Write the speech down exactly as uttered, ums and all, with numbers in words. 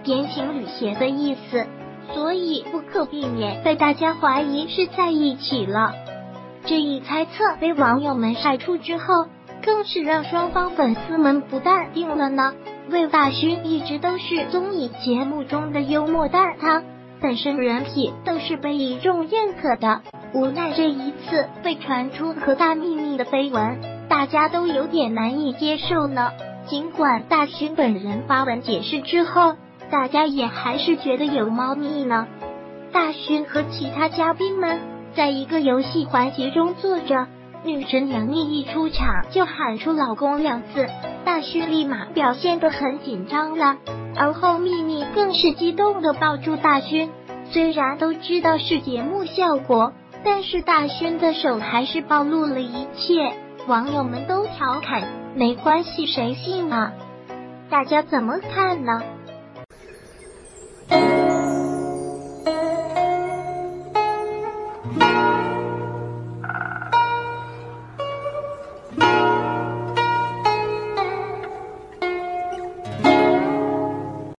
点情侣鞋的意思，所以不可避免被大家怀疑是在一起了。这一猜测被网友们晒出之后，更是让双方粉丝们不淡定了呢。魏大勋一直都是综艺节目中的幽默大咖，本身人品都是被一众认可的，无奈这一次被传出和大秘密的绯闻，大家都有点难以接受呢。尽管大勋本人发文解释之后，大家也还是觉得有猫腻呢。大勋和其他嘉宾们在一个游戏环节中坐着，女神杨幂一出场就喊出老公两字，大勋立马表现得很紧张了，而后幂幂更是激动地抱住大勋。虽然都知道是节目效果，但是大勋的手还是暴露了一切，网友们都调侃没关系谁信啊，大家怎么看呢？